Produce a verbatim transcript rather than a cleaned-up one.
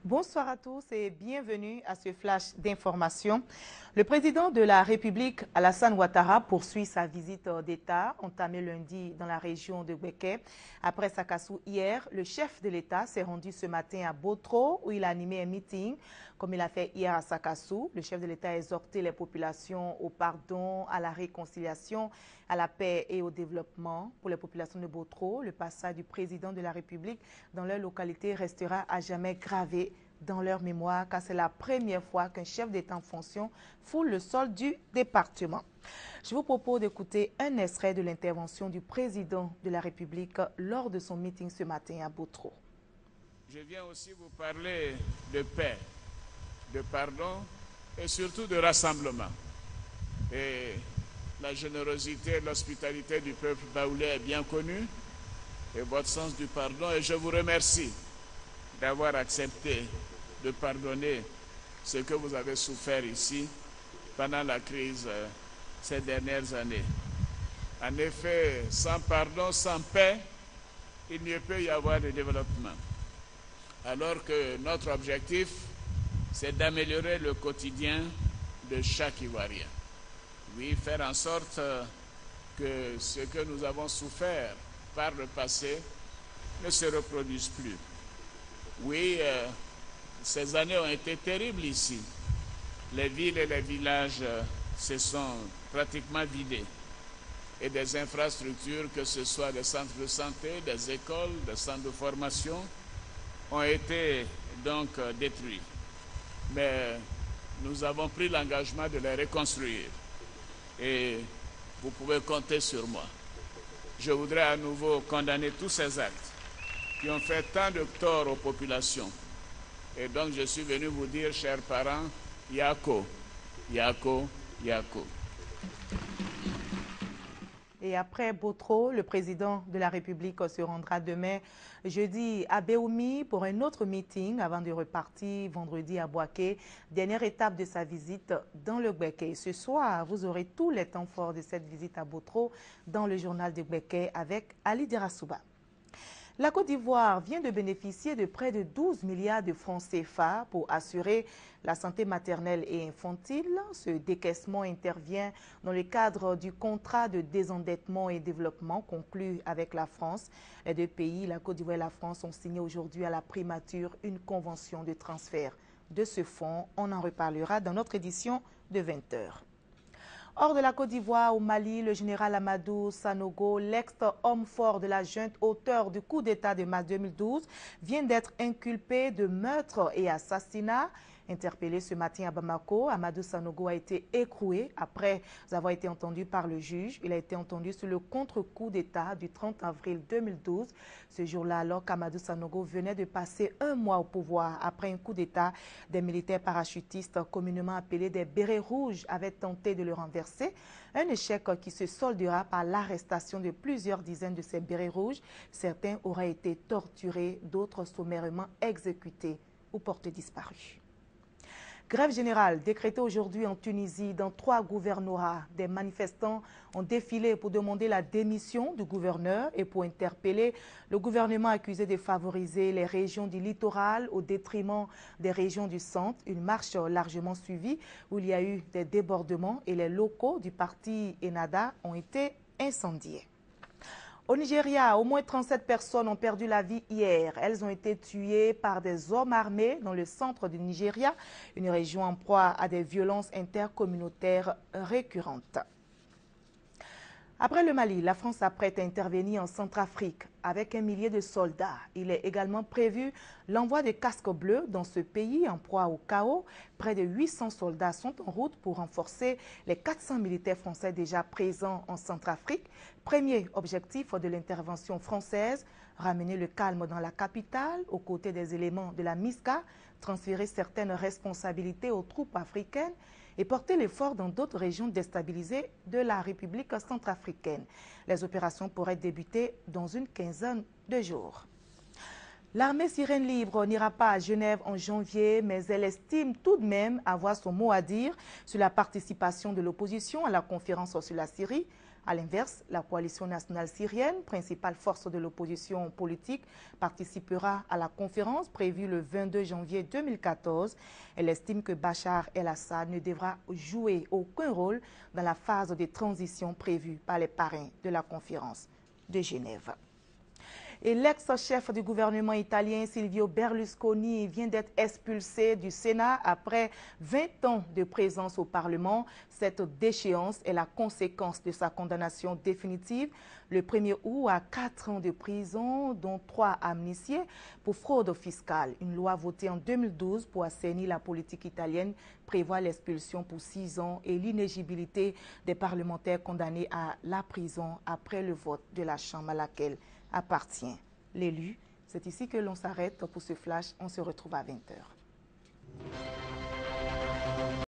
Bonsoir à tous et bienvenue à ce flash d'information. Le président de la République, Alassane Ouattara, poursuit sa visite d'État entamée lundi dans la région de Gbeke. Après Sakassou hier, le chef de l'État s'est rendu ce matin à Botro où il a animé un meeting. Comme il a fait hier à Sakassou, le chef de l'État a exhorté les populations au pardon, à la réconciliation, à la paix et au développement. Pour les populations de Botro, le passage du président de la République dans leur localité restera à jamais gravé dans leur mémoire, car c'est la première fois qu'un chef d'État en fonction foule le sol du département. Je vous propose d'écouter un extrait de l'intervention du président de la République lors de son meeting ce matin à Botro. Je viens aussi vous parler de paix, de pardon et surtout de rassemblement. Et la générosité et l'hospitalité du peuple baoulais est bien connue et votre sens du pardon. Et je vous remercie d'avoir accepté de pardonner ce que vous avez souffert ici pendant la crise euh, ces dernières années. En effet, sans pardon, sans paix, il ne peut y avoir de développement. Alors que notre objectif, c'est d'améliorer le quotidien de chaque Ivoirien. Oui, faire en sorte que ce que nous avons souffert par le passé ne se reproduise plus. Oui, euh, ces années ont été terribles ici. Les villes et les villages euh, se sont pratiquement vidés. Et des infrastructures, que ce soit des centres de santé, des écoles, des centres de formation, ont été donc euh, détruits. Mais nous avons pris l'engagement de les reconstruire. Et vous pouvez compter sur moi. Je voudrais à nouveau condamner tous ces actes qui ont fait tant de tort aux populations. Et donc je suis venu vous dire, chers parents, Yako, Yako, Yako. Et après Botro, le président de la République se rendra demain, jeudi, à Béoumi pour un autre meeting avant de repartir vendredi à Boaké. Dernière étape de sa visite dans le Gbeke. Ce soir, vous aurez tous les temps forts de cette visite à Botro dans le journal de Gbeke avec Ali Derasouba. La Côte d'Ivoire vient de bénéficier de près de douze milliards de francs C F A pour assurer la santé maternelle et infantile. Ce décaissement intervient dans le cadre du contrat de désendettement et développement conclu avec la France. Les deux pays, la Côte d'Ivoire et la France, ont signé aujourd'hui à la primature une convention de transfert de ce fonds. On en reparlera dans notre édition de vingt heures. Hors de la Côte d'Ivoire, au Mali, le général Amadou Sanogo, l'ex-homme fort de la junte, auteur du coup d'État de mars deux mille douze, vient d'être inculpé de meurtre et assassinat. Interpellé ce matin à Bamako, Amadou Sanogo a été écroué après avoir été entendu par le juge. Il a été entendu sur le contre-coup d'État du trente avril deux mille douze. Ce jour-là, alors qu'Amadou Sanogo venait de passer un mois au pouvoir après un coup d'État, des militaires parachutistes communément appelés des bérets rouges avaient tenté de le renverser. Un échec qui se soldera par l'arrestation de plusieurs dizaines de ces bérets rouges. Certains auraient été torturés, d'autres sommairement exécutés ou portés disparus. Grève générale décrétée aujourd'hui en Tunisie dans trois gouvernorats. Des manifestants ont défilé pour demander la démission du gouverneur et pour interpeller le gouvernement accusé de favoriser les régions du littoral au détriment des régions du centre. Une marche largement suivie où il y a eu des débordements et les locaux du parti Ennahda ont été incendiés. Au Nigeria, au moins trente-sept personnes ont perdu la vie hier. Elles ont été tuées par des hommes armés dans le centre du Nigeria, une région en proie à des violences intercommunautaires récurrentes. Après le Mali, la France s'apprête à intervenir en Centrafrique avec un millier de soldats. Il est également prévu l'envoi de casques bleus dans ce pays en proie au chaos. Près de huit cents soldats sont en route pour renforcer les quatre cents militaires français déjà présents en Centrafrique. Premier objectif de l'intervention française, ramener le calme dans la capitale aux côtés des éléments de la MISCA, transférer certaines responsabilités aux troupes africaines et porter l'effort dans d'autres régions déstabilisées de la République centrafricaine. Les opérations pourraient débuter dans une quinzaine de jours. L'armée Sirène Libre n'ira pas à Genève en janvier, mais elle estime tout de même avoir son mot à dire sur la participation de l'opposition à la conférence sur la Syrie. À l'inverse, la coalition nationale syrienne, principale force de l'opposition politique, participera à la conférence prévue le vingt-deux janvier deux mille quatorze. Elle estime que Bachar el-Assad ne devra jouer aucun rôle dans la phase de transition prévue par les parrains de la conférence de Genève. Et l'ex-chef du gouvernement italien Silvio Berlusconi vient d'être expulsé du Sénat après vingt ans de présence au Parlement. Cette déchéance est la conséquence de sa condamnation définitive le premier août à quatre ans de prison, dont trois amnistiés pour fraude fiscale. Une loi votée en deux mille douze pour assainir la politique italienne prévoit l'expulsion pour six ans et l'inéligibilité des parlementaires condamnés à la prison après le vote de la Chambre à laquelle appartient l'élu. C'est ici que l'on s'arrête pour ce flash. On se retrouve à vingt heures.